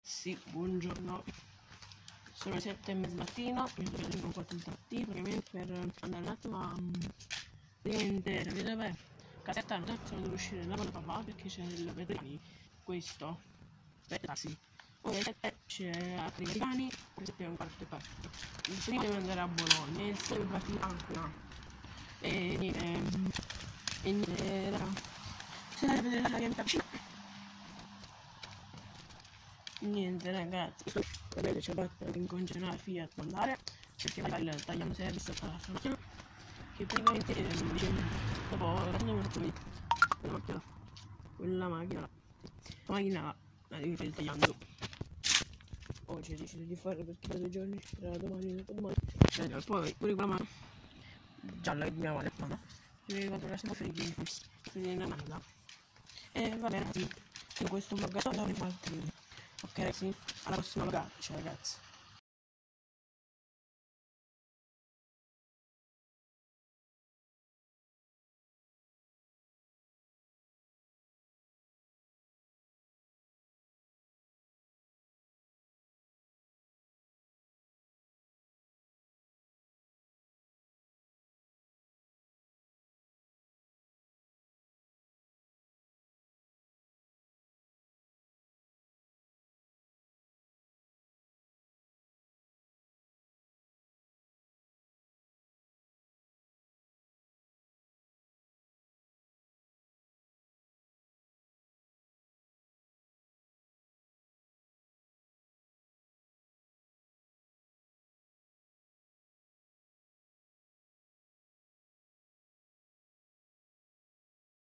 Sì, buongiorno. Sono le 7:30 del mattino, mi sto vedendo un po' tutti praticamente per andare un attimo a praticamente dove casetta non sono dovuto uscire da con papà perché c'è il veterani questo per taxi. Poi alle 7 c'è altri americani, alle 7:15 e quarto. Il primo deve andare a Bologna, il secondo va fino a Ancona. E niente, raga. Se ne vedere la gente vicino. Niente ragazzi, vedete c'è battere che inconcerà la Fiat a andare perché va il tagliamo service alla macchina che praticamente dice dopo quando mi faccio vedere quella macchina la devi fare il tagliando. Oggi ho deciso di farlo perché da 2 giorni tra domani e dopodomani poi pure quella macchina gialla che mia madre no? Devi controllare sempre ferire una manga e va bene ragazzi, in questo vlog sono altri. Ok ragazzi, alla prossima vlogata, ciao ragazzi.